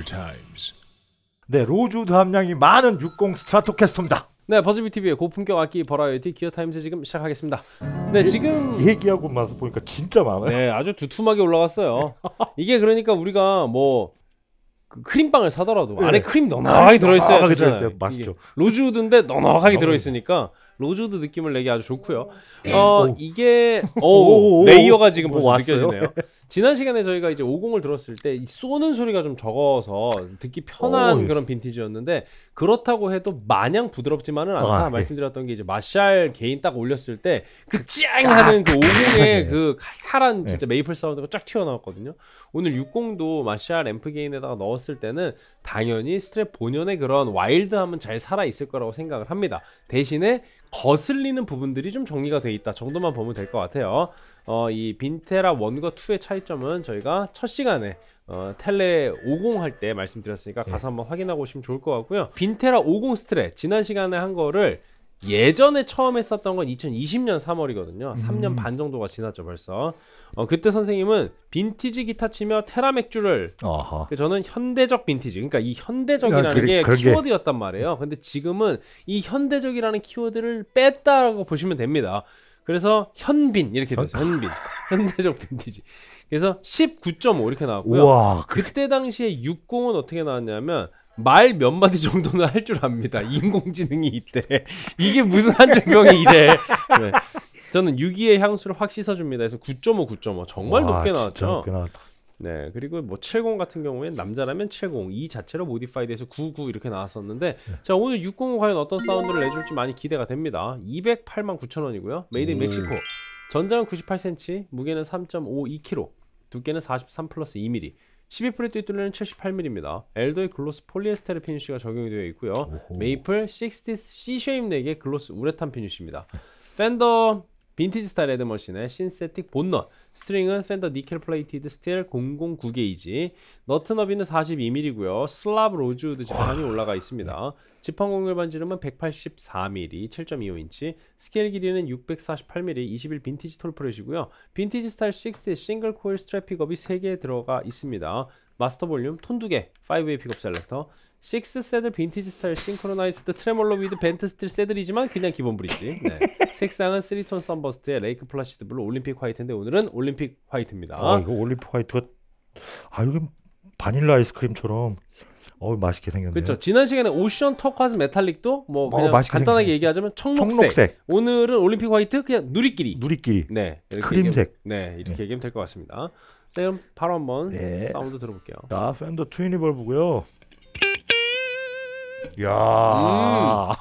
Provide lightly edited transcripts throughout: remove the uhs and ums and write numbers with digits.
times. 네, 로즈우드 함량이 많은 60 스트라토캐스터입니다. 네, 버즈비TV의 고품격 악기 버라이어티 기어타임즈 지금 시작하겠습니다. 네, 지금 얘기하고 나서 보니까 진짜 많아요. 네, 아주 두툼하게 올라갔어요. 이게 그러니까 우리가 뭐 그 크림빵을 사더라도 네. 안에 크림 넉넉하게 들어있어야 넉넉하게 좋잖아요. 들어있어요. 맛있죠. 로즈우드인데 넉넉하게 들어있으니까 로즈우드 느낌을 내기 아주 좋고요. 이게 레이어가 지금 벌써 느껴지네요. 지난 시간에 저희가 이제 50을 들었을 때 이 쏘는 소리가 좀 적어서 듣기 편한 그런 빈티지였는데 그렇다고 해도 마냥 부드럽지만은 않다 말씀드렸던 게 이제 마샬 개인 딱 올렸을 때 그 짱하는 그 50의 그 칼칼한 진짜 메이플 사운드가 쫙 튀어나왔거든요. 오늘 60도 마샬 앰프 게인에다가 넣었을 때는 당연히 스트랩 본연의 그런 와일드함은 잘 살아있을 거라고 생각을 합니다. 대신에 거슬리는 부분들이 좀 정리가 돼 있다 정도만 보면 될 것 같아요. 이 빈테라 1과 2의 차이점은 저희가 첫 시간에 텔레 50 할 때 말씀드렸으니까 가서 한번 확인하고 오시면 좋을 것 같고요. 빈테라 50 스트랩 지난 시간에 한 거를 예전에 처음 했었던 건 2020년 3월이거든요. 3년 반 정도가 지났죠 벌써. 그때 선생님은 빈티지 기타 치며 테라 맥주를 저는 현대적 빈티지, 그러니까 이 현대적이라는 게 키워드였단 말이에요. 근데 지금은 이 현대적이라는 키워드를 뺐다라고 보시면 됩니다. 그래서 현빈 이렇게 됐어요. 현빈 현대적 빈티지. 그래서 19.5 이렇게 나왔고요. 우와, 그때 당시에 60은 어떻게 나왔냐면 말 몇 마디 정도는 할 줄 압니다. 인공지능이 있대. 이게 무슨 한정경이 이래. 네. 저는 6기의 향수를 확 씻어줍니다. 그래서 9.5, 9.5 정말 높게 나왔죠. 높게 나왔다. 네, 그리고 뭐 70 같은 경우엔 남자라면 70, 이 자체로 모디파이드해서 99 이렇게 나왔었는데 자 오늘 60은 과연 어떤 사운드를 내줄지 많이 기대가 됩니다. 289,000원이고요. 메이드 인 멕시코. 전장은 98cm, 무게는 3.52kg, 두께는 43 플러스 2mm. 12프렛 뒷둘레는 78mm입니다. 엘더의 글로스 폴리에스테르 피니쉬가 적용이 되어 있고요. 메이플 60 C-쉐입 4개 글로스 우레탄 피니쉬입니다. 팬더 빈티지 스타일 헤드머신의 신세틱 본넛, 스트링은 팬더 니켈 플레이티드 스틸 009 게이지, 너트 너비는 42mm고요. 슬랍 로즈우드 지판이 올라가 있습니다. 지판 공률 반지름은 184mm, 7.25인치, 스케일 길이는 648mm, 21 빈티지 톨프렛이고요. 빈티지 스타일 60 싱글 코일 스트랩 픽업이 3개 들어가 있습니다. 마스터 볼륨 톤 2개, 5웨이 픽업 셀렉터, 6 세들 빈티지 스타일 싱크로나이즈드 트레몰로 위드 벤트 스틸 세들이지만 그냥 기본 브릿지. 네. 색상은 3톤 선버스트의 레이크 플라시드 블루 올림픽 화이트인데 오늘은 올림픽 화이트입니다. 이거 올림픽 화이트가 이거 바닐라 아이스크림처럼 맛있게 생겼네요. 그렇죠. 지난 시간에 오션 터콰즈 메탈릭도 뭐 그냥 간단하게 생겼네. 얘기하자면 청록색. 오늘은 올림픽 화이트 그냥 누리끼리. 네. 크림색. 네, 이렇게 얘기하면 될 것 같습니다. 네, 그럼 바로 한번 사운드 들어볼게요. 자, 팬더 트위니벌브고요. 이야.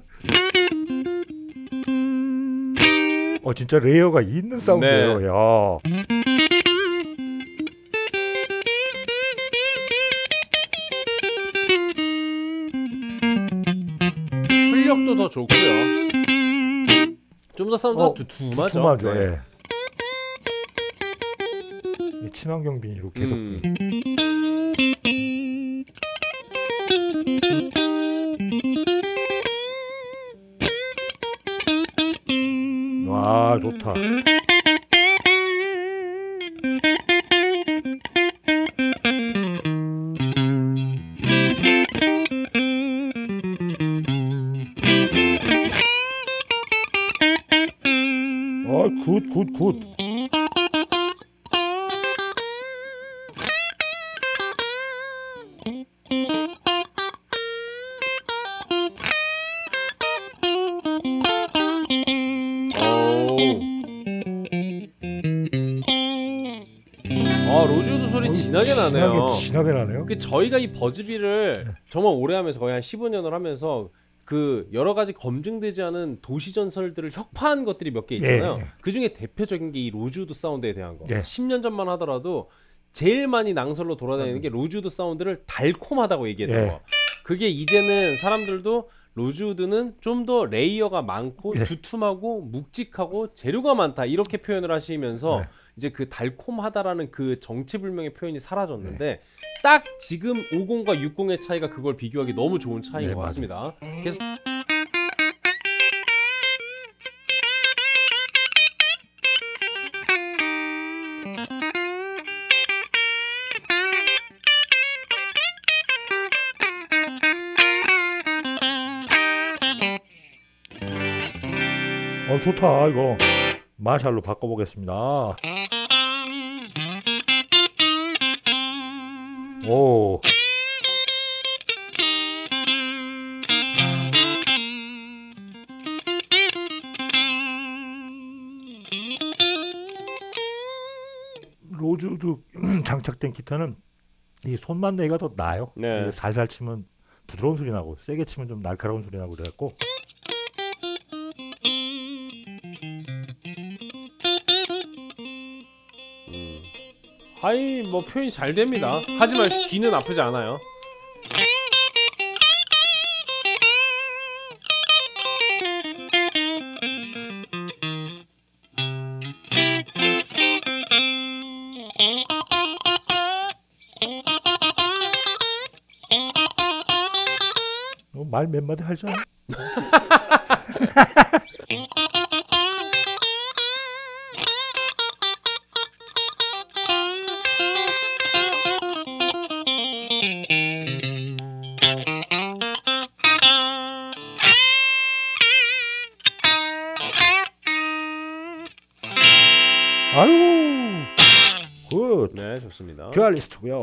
진짜 레이어가 있는 사운드예요. 야. 출력도 더 좋고요. 좀 더 사운드가 두툼하죠. 네. 친환경 비닐로 계속. 와, 좋다. 굿. 로즈우드 소리 진하게 나네요. 진하게 나네요. 저희가 이 버즈비를 정말 오래 하면서 거의 한 15년을 하면서 그 여러 가지 검증되지 않은 도시 전설들을 혁파한 것들이 몇 개 있잖아요. 그 중에 대표적인 게 이 로즈우드 사운드에 대한 거. 10년 전만 하더라도 제일 많이 낭설로 돌아다니는 게 로즈우드 사운드를 달콤하다고 얘기했던 거. 그게 이제는 사람들도 로즈우드는 좀 더 레이어가 많고 두툼하고 묵직하고 재료가 많다 이렇게 표현을 하시면서 이제 그 달콤하다라는 그 정체불명의 표현이 사라졌는데 딱 지금 50과 60의 차이가 그걸 비교하기 너무 좋은 차이인 것 같습니다. 그래서 좋다 이거. 마샬로 바꿔보겠습니다. 오. 로즈우드 장착된 기타는 이 손만 내기가 더 나아요. 네. 이게 살살 치면 부드러운 소리 나고 세게 치면 좀 날카로운 소리 나고 그래갖고. 하이 뭐 표현이 잘 됩니다. 하지만 귀는 아프지 않아요. 말 몇 마디 하잖아. 아유, 굿. 네, 좋습니다. 듀얼리스트고요.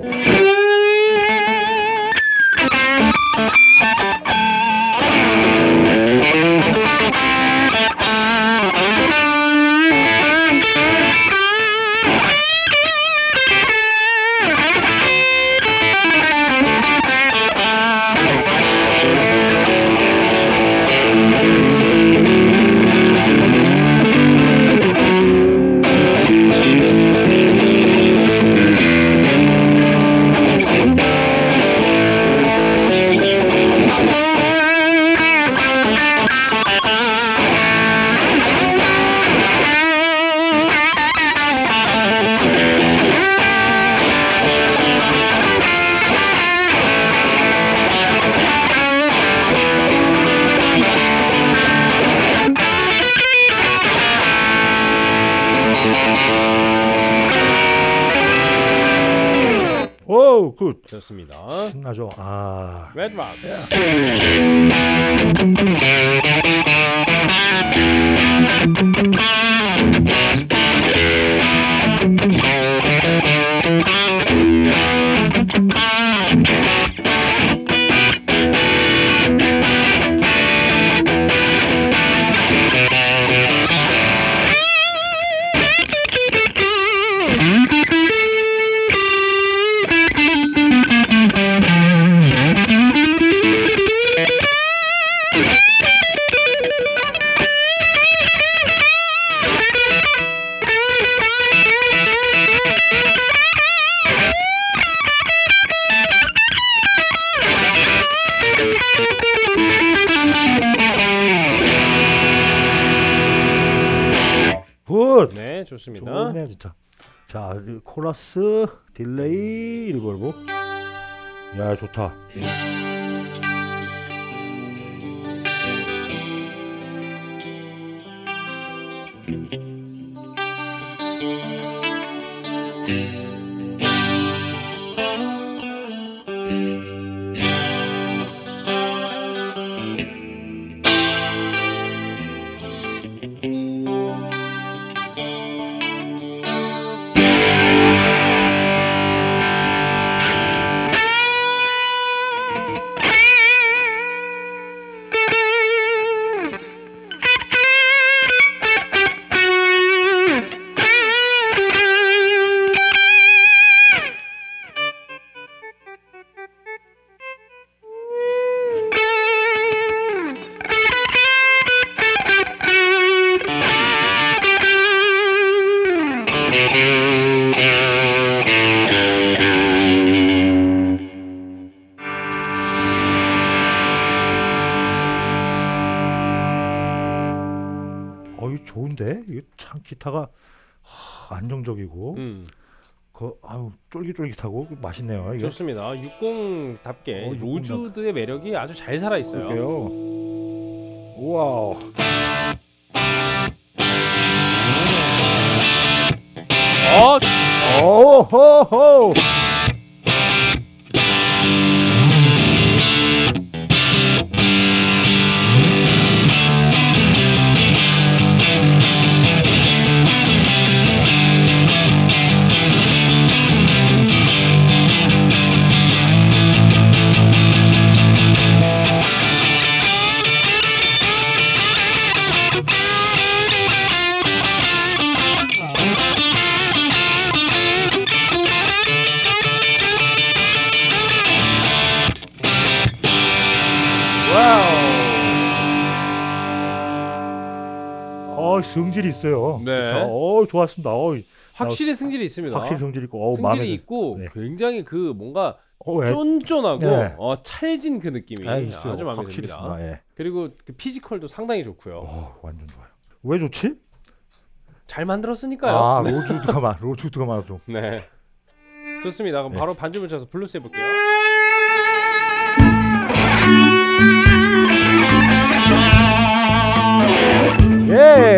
오, 굿. 좋습니다. 신나죠. 아. 레드락. 굿. 네, 좋습니다. 좋네요 진짜. 자, 코러스 딜레이 이거 걸고. 야, 좋다. 좋은데? 이게 참 기타가 안정적이고 아유 쫄깃쫄깃하고 맛있네요. 이게. 좋습니다. 60답게 60 로즈우드의 매력이 아주 잘 살아 있어요. 그러게요. 우와. 오호호. 성질이 있어요. 네. 자, 좋았습니다. 확실히 승질이 있습니다. 확실히 성질 있고, 승질이 있고 네. 굉장히 그 뭔가 예. 쫀쫀하고 네. 찰진 그 느낌이 있어요. 아주 마음에 확실히 듭니다. 있습니다. 예. 그리고 그 피지컬도 상당히 좋고요. 완전 좋아요. 왜 좋지? 잘 만들었으니까요. 네. 로즈우드가 많아서. 네. 좋습니다. 그럼 바로 반주문 쳐서 블루스 해볼게요. 예.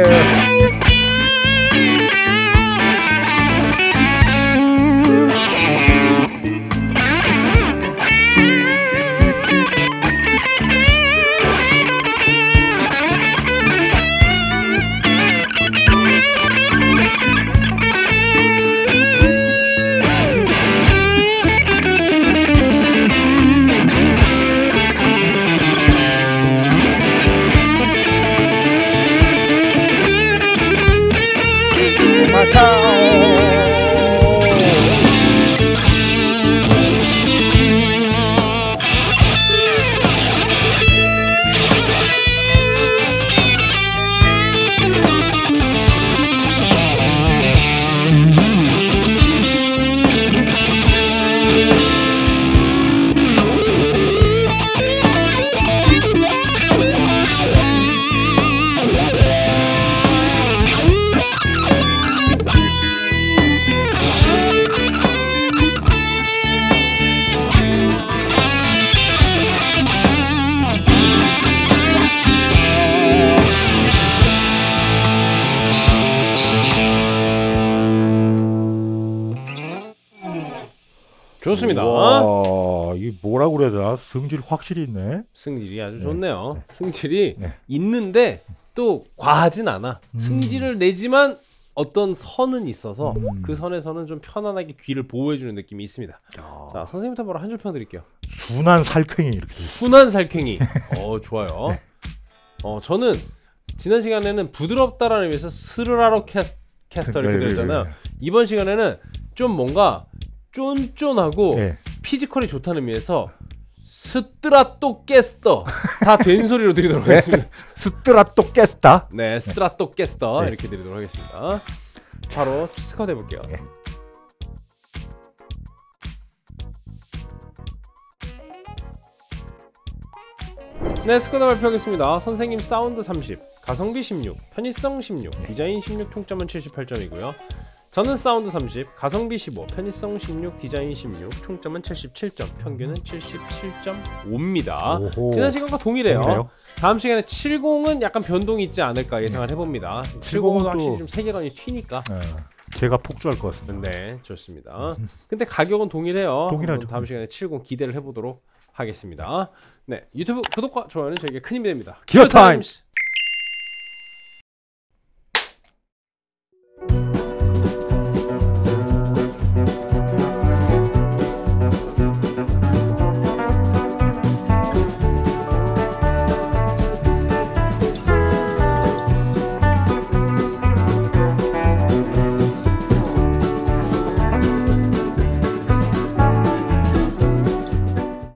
좋습니다. 와, 이게 뭐라고 그래야 되나? 성질 확실히 있네. 승질이 아주 좋네요. 승질이 네. 있는데 또 과하진 않아. 승질을 내지만 어떤 선은 있어서 그 선에서는 좀 편안하게 귀를 보호해주는 느낌이 있습니다. 자, 선생님부터 바로 한 줄 평드릴게요. 순한 살쾡이 이렇게. 순한 살쾡이. 좋아요. 저는 지난 시간에는 부드럽다라는 의미에서 스르라로 캐스터 이렇게 들었잖아요. 이번 시간에는 좀 뭔가 쫀쫀하고 피지컬이 좋다는 의미에서 스트라토 캐스터 다 된 소리로 드리도록 하겠습니다. 스트라토 캐스터. 네, 스트라토 캐스터 이렇게 드리도록 하겠습니다. 바로 스쿼트 해볼게요. 네, 스쿼트 발표하겠습니다. 선생님 사운드 30, 가성비 16, 편의성 16, 디자인 16, 총점은 78점이고요. 저는 사운드 30, 가성비 15, 편의성 16, 디자인 16, 총점은 77점, 평균은 77.5입니다. 지난 시간과 동일해요. 다음 시간에 70은 약간 변동이 있지 않을까 예상을 해봅니다. 70은 확실히 좀 세계관이 튀니까. 제가 폭주할 것 같습니다. 네, 좋습니다. 근데 가격은 동일해요. 동일하죠. 다음 시간에 70 기대를 해보도록 하겠습니다. 네, 유튜브 구독과 좋아요는 저에게 큰 힘이 됩니다. 기어타임스!